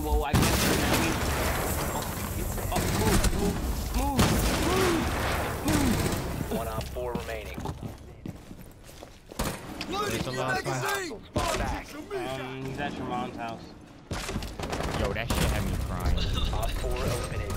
whoa, I can't do that. Move. One op 4 remaining. Loading the magazine! Fall back. He's at your mom's house. Yo, that shit had me crying. Op 4 eliminated.